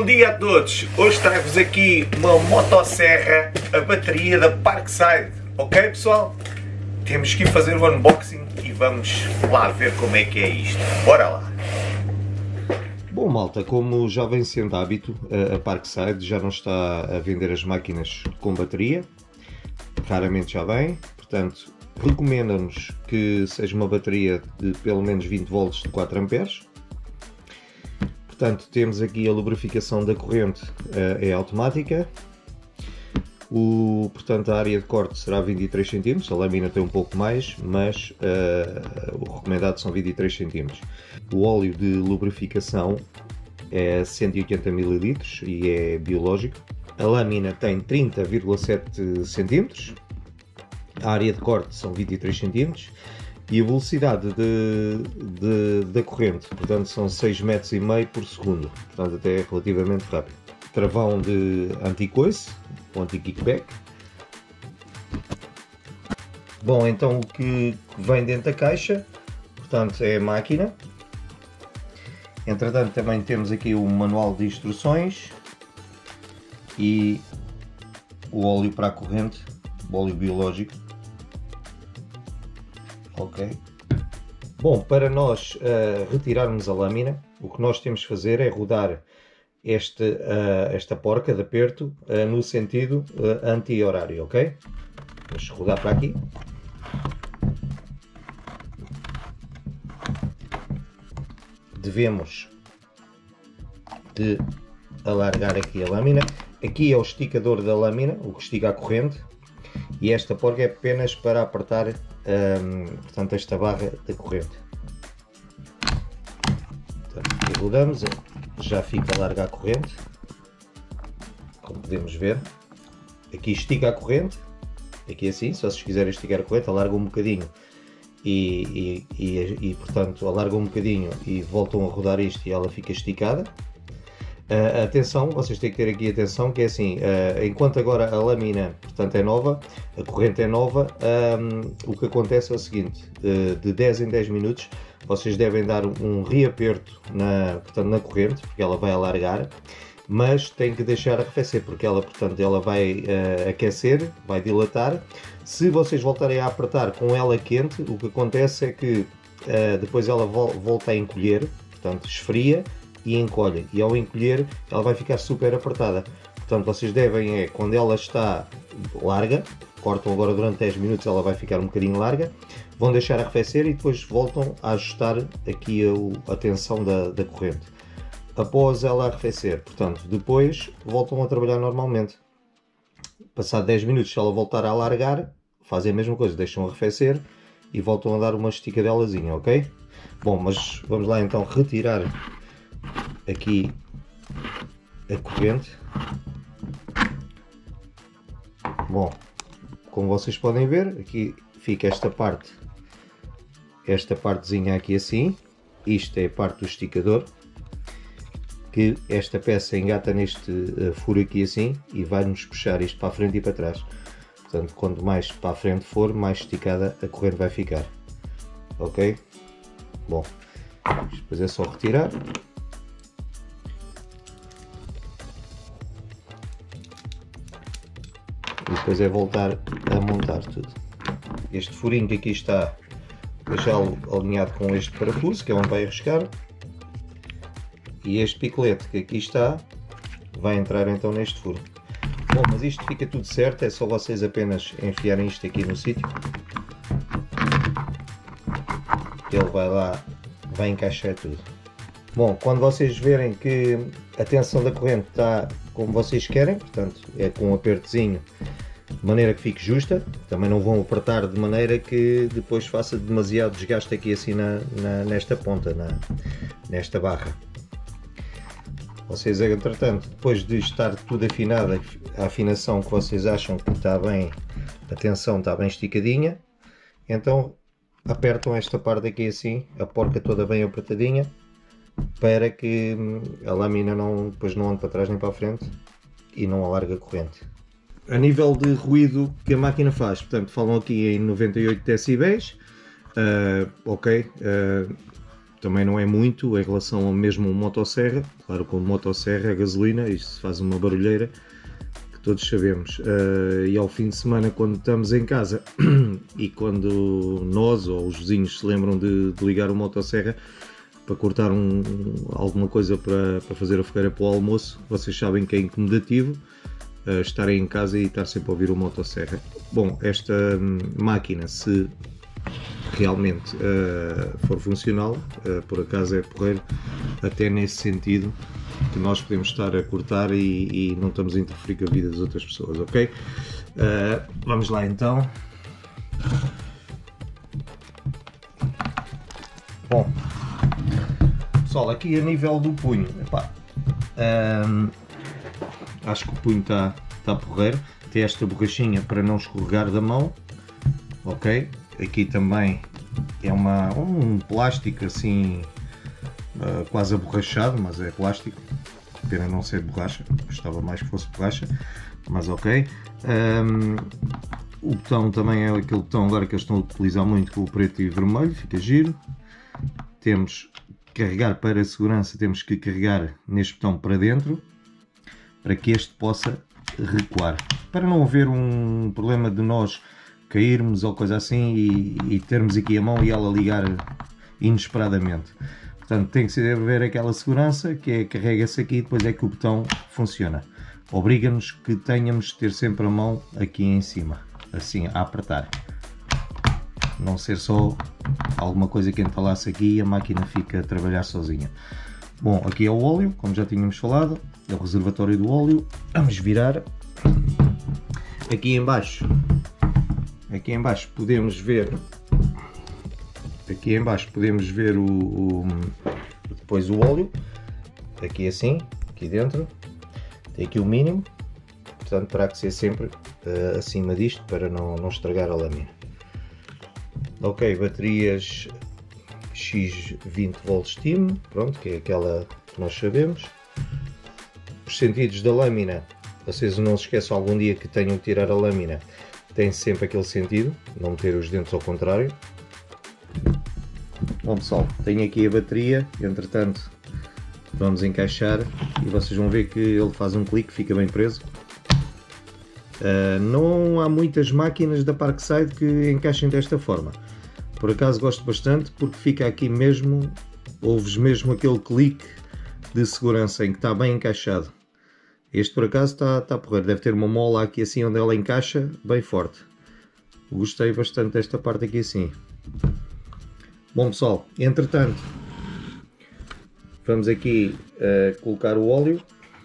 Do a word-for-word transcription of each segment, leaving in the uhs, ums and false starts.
Bom dia a todos! Hoje trago-vos aqui uma motosserra, a bateria da Parkside. Ok, pessoal? Temos que ir fazer o unboxing e vamos lá ver como é que é isto. Bora lá! Bom, malta, como já vem sendo hábito, a Parkside já não está a vender as máquinas com bateria. Raramente já vem, portanto, recomenda-nos que seja uma bateria de pelo menos vinte volts de quatro amperes. Portanto, temos aqui a lubrificação da corrente, é automática. O, portanto, a área de corte será vinte e três centímetros, a lâmina tem um pouco mais, mas uh, o recomendado são vinte e três centímetros. O óleo de lubrificação é cento e oitenta mililitros e é biológico. A lâmina tem trinta vírgula sete centímetros, a área de corte são vinte e três centímetros e a velocidade de, de, da corrente, portanto, são seis metros e meio por segundo, portanto, até é relativamente rápido. Travão de anti-coice, anti-kickback. Bom, então o que vem dentro da caixa, portanto, é a máquina. Entretanto, também temos aqui o manual de instruções e o óleo para a corrente, o óleo biológico. Ok. Bom, para nós uh, retirarmos a lâmina, o que nós temos que fazer é rodar este, uh, esta porca de aperto uh, no sentido uh, anti-horário, ok? Vamos rodar para aqui. Devemos de alargar aqui a lâmina. Aqui é o esticador da lâmina, o que estica a corrente, e esta porca é apenas para apertar um, portanto, esta barra da corrente. Portanto, aqui rodamos, já fica larga a corrente, como podemos ver. Aqui estica a corrente, aqui assim, se vocês quiserem esticar a corrente, alarga um bocadinho e, e, e, e portanto alarga um bocadinho e voltam a rodar isto e ela fica esticada. Uh, atenção, vocês têm que ter aqui atenção que é assim, uh, enquanto agora a lâmina, portanto, é nova, a corrente é nova, um, o que acontece é o seguinte, uh, de dez em dez minutos vocês devem dar um reaperto na, portanto, na corrente, porque ela vai alargar, mas tem que deixar arrefecer, porque ela, portanto, ela vai uh, aquecer, vai dilatar. Se vocês voltarem a apertar com ela quente, o que acontece é que uh, depois ela vol volta a encolher, portanto, esfria e encolhe, e ao encolher ela vai ficar super apertada. Portanto, vocês devem, é, quando ela está larga, cortam agora durante dez minutos, ela vai ficar um bocadinho larga, vão deixar arrefecer e depois voltam a ajustar aqui a, a tensão da, da corrente. Após ela arrefecer, portanto, depois voltam a trabalhar normalmente. Passado dez minutos, se ela voltar a alargar, fazem a mesma coisa, deixam arrefecer e voltam a dar uma esticadelazinha, ok? Bom, mas vamos lá então retirar aqui a corrente. Bom, como vocês podem ver, aqui fica esta parte, esta partezinha aqui assim, isto é a parte do esticador, que esta peça engata neste uh, furo aqui assim e vai-nos puxar isto para a frente e para trás. Portanto, quanto mais para a frente for, mais esticada a corrente vai ficar, ok? Bom, depois é só retirar. E depois é voltar a montar tudo. Este furinho que aqui está, deixá-lo alinhado com este parafuso, que é onde vai arriscar. E este picolete que aqui está, vai entrar então neste furo. Bom, mas isto fica tudo certo, é só vocês apenas enfiarem isto aqui no sítio. Ele vai lá, vai encaixar tudo. Bom, quando vocês verem que a tensão da corrente está como vocês querem, portanto é com um apertozinho, de maneira que fique justa, também não vão apertar de maneira que depois faça demasiado desgaste aqui assim na, na, nesta ponta, na, nesta barra. Vocês, entretanto, depois de estar tudo afinado, a afinação que vocês acham que está bem, a tensão está bem esticadinha, então apertam esta parte aqui assim, a porca toda bem apertadinha, para que a lâmina não, depois não ande para trás nem para a frente e não alargue a corrente. A nível de ruído que a máquina faz, portanto, falam aqui em noventa e oito decibéis, uh, ok, uh, também não é muito em relação ao mesmo motosserra. Claro, com motosserra, a gasolina, isto faz uma barulheira que todos sabemos. Uh, e ao fim de semana, quando estamos em casa e quando nós ou os vizinhos se lembram de, de ligar o motosserra para cortar um, alguma coisa para, para fazer a fogueira para o almoço, vocês sabem que é incomodativo uh, estarem em casa e estar sempre a ouvir o motosserra. Bom, esta hum, máquina, se realmente uh, for funcional, uh, por acaso é porreiro, até nesse sentido que nós podemos estar a cortar e, e não estamos a interferir com a vida das outras pessoas, ok? Uh, vamos lá então. Bom, pessoal, aqui a nível do punho, epá, um, acho que o punho está tá porreiro. Tem esta borrachinha para não escorregar da mão, ok? Aqui também é uma, um plástico assim, uh, quase aborrachado, mas é plástico. Pena não ser borracha, gostava mais que fosse borracha, mas ok. Um, o botão também é aquele botão agora que eles estão a utilizar muito, com o preto e vermelho, fica giro. Temos carregar para a segurança, temos que carregar neste botão para dentro, para que este possa recuar, para não haver um problema de nós cairmos ou coisa assim e, e termos aqui a mão e ela ligar inesperadamente. Portanto, tem que ser ver aquela segurança que é, carrega-se aqui e depois é que o botão funciona. Obriga-nos que tenhamos de ter sempre a mão aqui em cima, assim, a apertar. Não ser só alguma coisa que entalasse aqui e a máquina fica a trabalhar sozinha. Bom, aqui é o óleo, como já tínhamos falado, é o reservatório do óleo. Vamos virar. Aqui em baixo, aqui em baixo podemos ver, aqui em baixo podemos ver o, o depois o óleo, aqui assim, aqui dentro, tem aqui o mínimo, portanto terá que ser sempre uh, acima disto para não, não estragar a lâmina. Ok, baterias X vinte volts T I M, pronto, que é aquela que nós sabemos. Os sentidos da lâmina, vocês não se esqueçam algum dia que tenham que tirar a lâmina, tem sempre aquele sentido, não meter os dentes ao contrário. Bom pessoal, tenho aqui a bateria, entretanto vamos encaixar e vocês vão ver que ele faz um clique, fica bem preso. Uh, não há muitas máquinas da Parkside que encaixem desta forma. Por acaso gosto bastante porque fica aqui mesmo, ouves mesmo aquele clique de segurança em que está bem encaixado. Este por acaso está, está porreiro, deve ter uma mola aqui assim onde ela encaixa bem forte. Gostei bastante desta parte aqui assim. Bom pessoal, entretanto vamos aqui uh, colocar o óleo.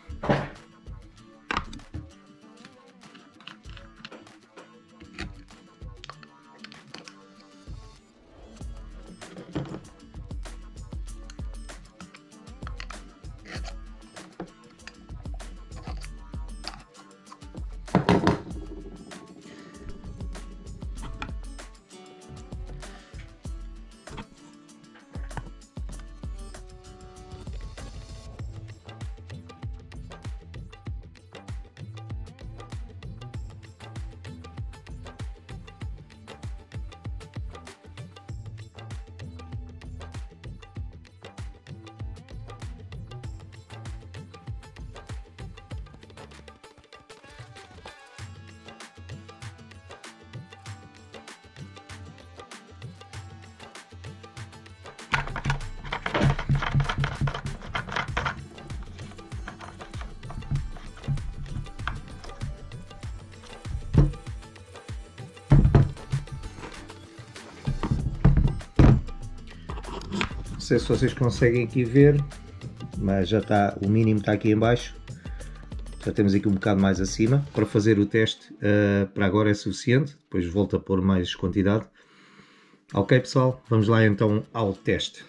Não sei se vocês conseguem aqui ver, mas já está, o mínimo está aqui em baixo, já temos aqui um bocado mais acima. Para fazer o teste, uh, para agora é suficiente, depois volto a pôr mais quantidade. Ok pessoal, vamos lá então ao teste.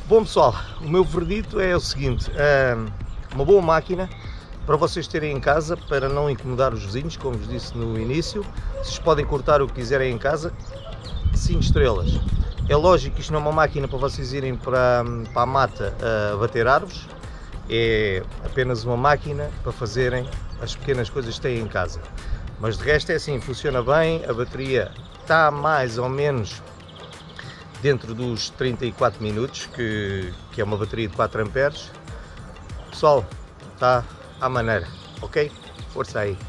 Bom pessoal, o meu verdito é o seguinte, uma boa máquina para vocês terem em casa, para não incomodar os vizinhos, como vos disse no início. Vocês podem cortar o que quiserem em casa, cinco estrelas. É lógico que isto não é uma máquina para vocês irem para, para a mata a bater árvores, é apenas uma máquina para fazerem as pequenas coisas que têm em casa. Mas de resto é assim, funciona bem, a bateria está mais ou menos dentro dos trinta e quatro minutos, que, que é uma bateria de quatro amperes. Pessoal, está à maneira, ok? Força aí!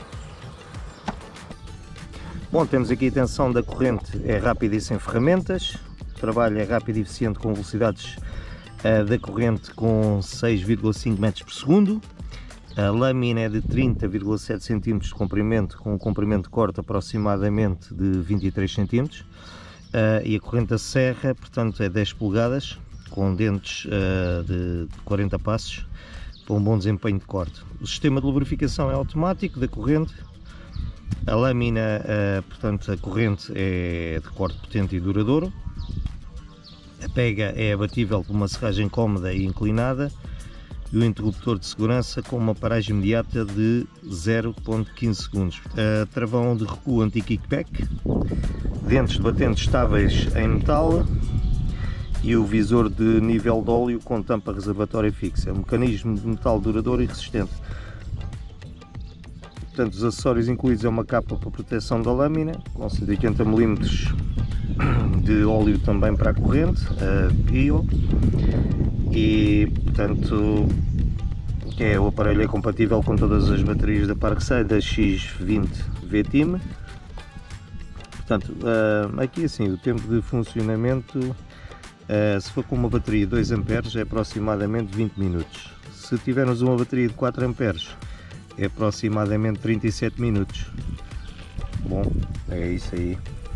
Bom, temos aqui a tensão da corrente, é rápida e sem ferramentas, o trabalho é rápido e eficiente com velocidades uh, da corrente com seis vírgula cinco metros por segundo. A lâmina é de trinta vírgula sete centímetros de comprimento, com um comprimento de corte aproximadamente de vinte e três centímetros. Uh, e a corrente da serra, portanto, é dez polegadas, com dentes uh, de quarenta passos, para um bom desempenho de corte. O sistema de lubrificação é automático da corrente. A lâmina, uh, portanto, a corrente é de corte potente e duradouro. A pega é abatível com uma serragem cómoda e inclinada. E o interruptor de segurança com uma paragem imediata de zero vírgula quinze segundos. Uh, travão de recuo anti-kickback. Dentes de batente estáveis em metal e o visor de nível de óleo com tampa reservatória fixa. É um mecanismo de metal duradouro e resistente. Portanto, os acessórios incluídos é uma capa para proteção da lâmina com cento e oitenta milímetros de óleo também para a corrente, a bio, e portanto é, o aparelho é compatível com todas as baterias da Parkside, da X vinte V T I M. Portanto, uh, aqui assim, o tempo de funcionamento, uh, se for com uma bateria de dois amperes, é aproximadamente vinte minutos. Se tivermos uma bateria de quatro amperes, é aproximadamente trinta e sete minutos. Bom, é isso aí.